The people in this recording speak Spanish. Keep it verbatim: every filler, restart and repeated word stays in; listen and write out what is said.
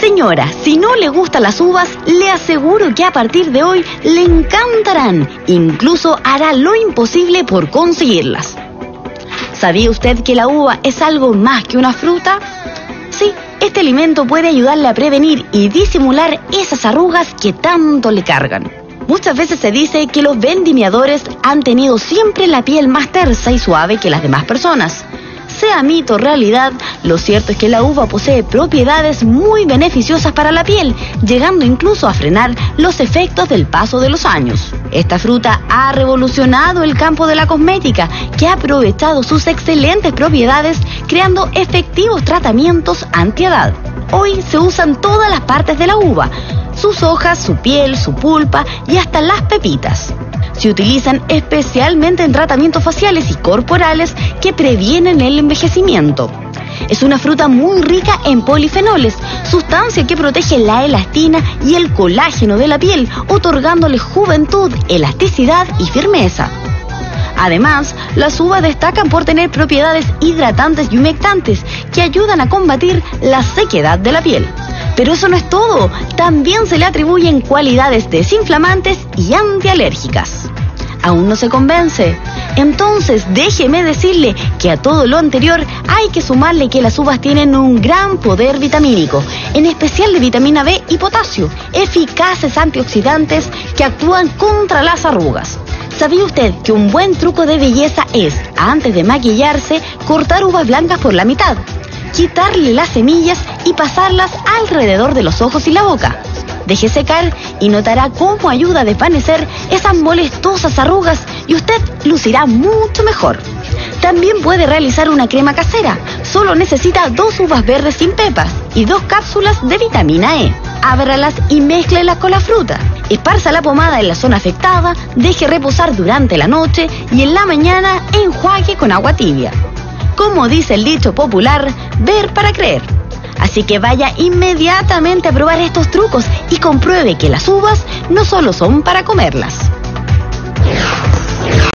Señora, si no le gustan las uvas, le aseguro que a partir de hoy le encantarán. Incluso hará lo imposible por conseguirlas. ¿Sabía usted que la uva es algo más que una fruta? Sí, este alimento puede ayudarle a prevenir y disimular esas arrugas que tanto le cargan. Muchas veces se dice que los vendimiadores han tenido siempre la piel más tersa y suave que las demás personas. Sea mito o realidad, lo cierto es que la uva posee propiedades muy beneficiosas para la piel, llegando incluso a frenar los efectos del paso de los años. Esta fruta ha revolucionado el campo de la cosmética, que ha aprovechado sus excelentes propiedades creando efectivos tratamientos antiedad. Hoy se usan todas las partes de la uva: sus hojas, su piel, su pulpa y hasta las pepitas. Se utilizan especialmente en tratamientos faciales y corporales que previenen el envejecimiento. Es una fruta muy rica en polifenoles, sustancia que protege la elastina y el colágeno de la piel, otorgándole juventud, elasticidad y firmeza. Además, las uvas destacan por tener propiedades hidratantes y humectantes que ayudan a combatir la sequedad de la piel. Pero eso no es todo, también se le atribuyen cualidades desinflamantes y antialérgicas. ¿Aún no se convence? Entonces déjeme decirle que a todo lo anterior hay que sumarle que las uvas tienen un gran poder vitamínico, en especial de vitamina B y potasio, eficaces antioxidantes que actúan contra las arrugas. ¿Sabía usted que un buen truco de belleza es, antes de maquillarse, cortar uvas blancas por la mitad, quitarle las semillas y pasarlas alrededor de los ojos y la boca? Deje secar y notará cómo ayuda a desvanecer esas molestosas arrugas y usted lucirá mucho mejor. También puede realizar una crema casera. Solo necesita dos uvas verdes sin pepas y dos cápsulas de vitamina E. Ábralas y mézclelas con la fruta. Esparza la pomada en la zona afectada, deje reposar durante la noche y en la mañana enjuague con agua tibia. Como dice el dicho popular, ver para creer. Así que vaya inmediatamente a probar estos trucos y compruebe que las uvas no solo son para comerlas.